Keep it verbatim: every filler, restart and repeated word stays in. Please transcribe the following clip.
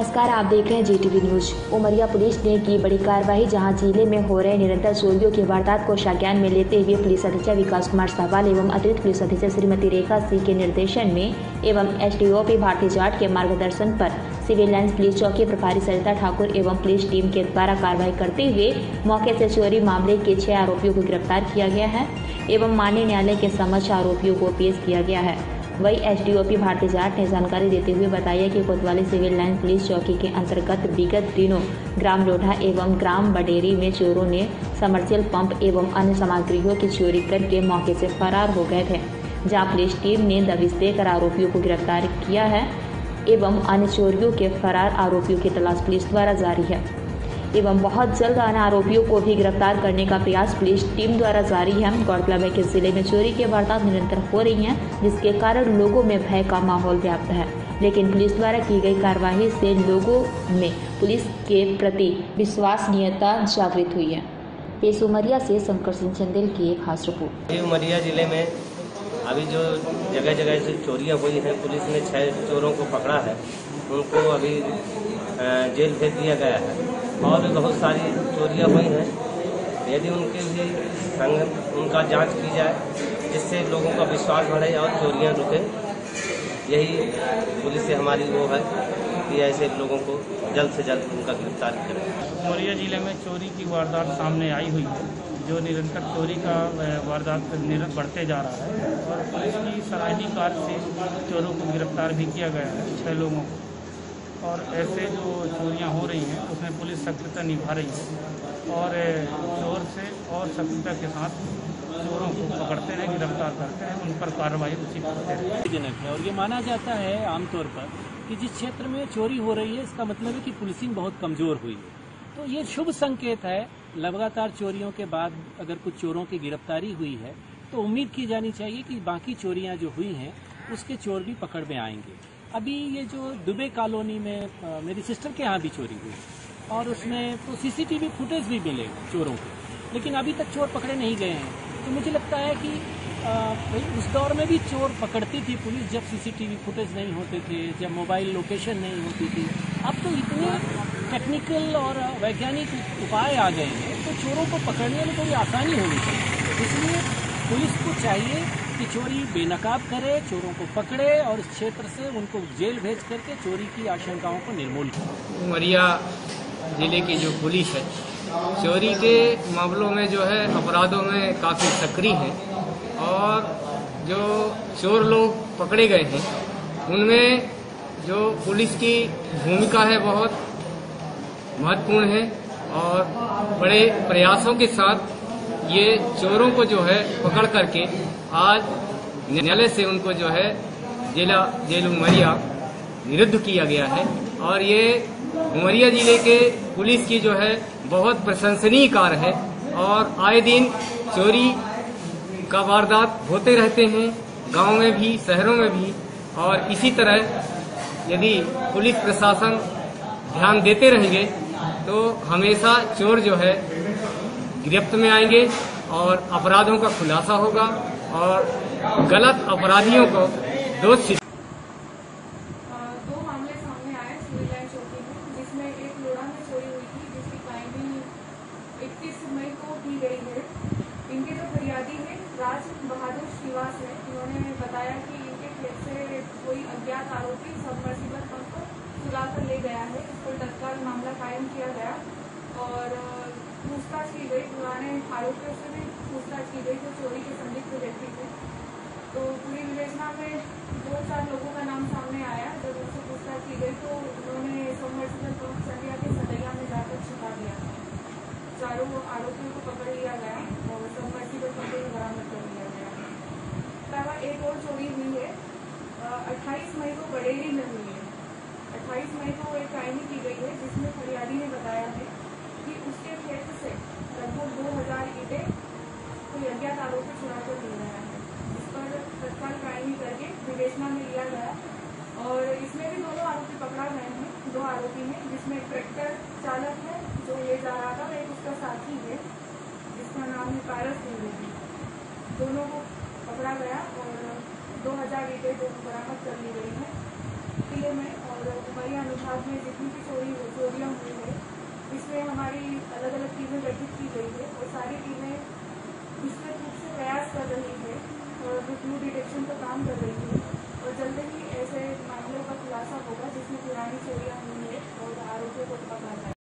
नमस्कार, आप देख रहे हैं जीटीवी न्यूज। उमरिया पुलिस ने की बड़ी कार्रवाई, जहां जिले में हो रहे निरंतर चोरियों की वारदात को संज्ञान में लेते हुए पुलिस अधीक्षक विकास कुमार सहवाल एवं अतिरिक्त पुलिस अधीक्षक श्रीमती रेखा सिंह के निर्देशन में एवं एसडीओपी भारती जाट के मार्गदर्शन पर सिविल लाइंस पुलिस चौकी प्रभारी सरिता ठाकुर एवं पुलिस टीम के द्वारा कार्रवाई करते हुए मौके से चोरी मामले के छह आरोपियों को गिरफ्तार किया गया है एवं माननीय न्यायालय के समक्ष आरोपियों को पेश किया गया है। वही एसडीओपी भारती जाट ने जानकारी देते हुए बताया कि कोतवाली सिविल लाइन पुलिस चौकी के अंतर्गत विगत दिनों ग्राम लोढ़ा एवं ग्राम बडेरी में चोरों ने समरसेल पंप एवं अन्य सामग्रियों की चोरी करके मौके से फरार हो गए थे, जहां पुलिस टीम ने दबिश देकर आरोपियों को गिरफ्तार किया है एवं अन्य चोरियों के फरार आरोपियों की तलाश पुलिस द्वारा जारी है एवं बहुत जल्द अन्य आरोपियों को भी गिरफ्तार करने का प्रयास पुलिस टीम द्वारा जारी है। गौरतलब है कि जिले में चोरी के वारदात निरंतर हो रही हैं, जिसके कारण लोगों में भय का माहौल व्याप्त है, लेकिन पुलिस द्वारा की गई कार्रवाई से लोगों में पुलिस के प्रति विश्वसनीयता जागृत हुई है। पेश उमरिया से शंकर सिंह चंदेल की एक खास रिपोर्ट। उमरिया जिले में अभी जो जगह जगह से चोरियां हुई हैं, पुलिस ने छह चोरों को पकड़ा है, उनको अभी जेल भेज दिया गया है और भी बहुत सारी चोरियां हुई हैं। यदि उनके भी संग उनका जांच की जाए, जिससे लोगों का विश्वास बढ़े और चोरियां रुके, यही पुलिस से हमारी वो है कि ऐसे लोगों को जल्द से जल्द उनका गिरफ्तार करें। उमरिया जिले में चोरी की वारदात सामने आई हुई है, जो निरंतर चोरी का वारदात बढ़ते जा रहा है और पुलिस की सराहनीय कार्य से चोरों को गिरफ्तार भी किया गया है, छह लोगों को। और ऐसे जो चोरियां हो रही हैं उसमें पुलिस सक्रियता निभा रही है और चोर से और सक्रियता के साथ चोरों को पकड़ते हैं, गिरफ्तार करते हैं, उन पर कार्रवाई उसी करते हैं। जनक है और ये माना जाता है आमतौर पर कि जिस क्षेत्र में चोरी हो रही है, इसका मतलब है कि पुलिसिंग बहुत कमजोर हुई है। तो ये शुभ संकेत है। लगातार चोरियों के बाद अगर कुछ चोरों की गिरफ्तारी हुई है तो उम्मीद की जानी चाहिए कि बाकी चोरियां जो हुई हैं उसके चोर भी पकड़ में आएंगे। अभी ये जो दुबे कॉलोनी में आ, मेरी सिस्टर के यहाँ भी चोरी हुई और उसमें तो सीसीटीवी फुटेज भी मिले चोरों के, लेकिन अभी तक चोर पकड़े नहीं गए हैं। तो मुझे लगता है कि आ, उस दौर में भी चोर पकड़ती थी पुलिस, जब सीसीटीवी फुटेज नहीं होते थे, जब मोबाइल लोकेशन नहीं होती थी। अब तो इतने टेक्निकल और वैज्ञानिक उपाय आ गए हैं, तो चोरों को पकड़ने में थोड़ी आसानी होनी चाहिए। इसलिए पुलिस को चाहिए कि चोरी बेनकाब करे, चोरों को पकड़े और इस क्षेत्र से उनको जेल भेज करके चोरी की आशंकाओं को निर्मूल करे। उमरिया जिले की जो पुलिस है, चोरी के मामलों में जो है अपराधों में काफ़ी सक्रिय है और जो चोर लोग पकड़े गए हैं उनमें जो पुलिस की भूमिका है बहुत महत्वपूर्ण है और बड़े प्रयासों के साथ ये चोरों को जो है पकड़ करके आज न्यायालय से उनको जो है जिला जेल उमरिया निरुद्ध किया गया है और ये उमरिया जिले के पुलिस की जो है बहुत प्रशंसनीय कार्य है और आए दिन चोरी का वारदात होते रहते हैं, गांव में भी शहरों में भी। और इसी तरह यदि पुलिस प्रशासन ध्यान देते रहेंगे तो हमेशा चोर जो है गिरफ्त में आएंगे और अपराधों का खुलासा होगा और गलत अपराधियों को दोषी। दो मामले सामने आए सिविल लाइन चौकी में, जिसमें एक लोढ़ा में चोरी हुई थी, जिसकी फाइंडिंग इकतीस मई को की गई है। इनके जो फरियादी है राज बहादुर श्रीवास है, इन्होंने बताया कि इनके खेत से कोई अज्ञात आरोपी सबमर्सिबल पंप को चुरा कर ले गया है। इस पर तत्काल मामला कायम किया गया और पूछताछ की गई। पुराने आरोपियों से भी पूछताछ की गई जो चोरी के संदिग्ध व्यक्ति थे। तो पूरी विवेचना में दो चार लोगों का नाम सामने आया। जब उनसे पूछताछ की गई तो उन्होंने सबमर्सिबल पंप चंडिया के सदैया में जाकर छिपा दिया। चारों आरोपियों को पकड़ लिया गया और सबमर्सिबल पंप को बरामद कर लिया गया। अलावा एक और चोरी हुई है, अट्ठाईस मई को बडेरी में हुई है। अट्ठाईस मई को एक फाइंडिंग की गई है, जिसमें फरियादी ने बताया है कि उसके खेत से लगभग दो हजार ईंटें कोई अज्ञात आरोपी चुरा कर ले गया है। इस पर तत्काल कार्रवाई करके विवेचना में लिया गया और इसमें भी दोनों आरोपी पकड़ा गए हैं। दो आरोपी हैं, जिसमें ट्रैक्टर चालक है जो ले जा रहा था और एक उसका साथी है जिसका नाम है पारस द्विवेदी। दोनों को पकड़ा गया और दो हजार ईंटें जो बरामद कर ली गई है किले में और उमरिया विभाग में जितनी भी चोरी चोरियाँ हुई है, इसमें हमारी अलग अलग टीमें गठित की गई है और सारी टीमें विस्तृत रूप से प्रयास कर रही है और क्लू डिटेक्शन का काम कर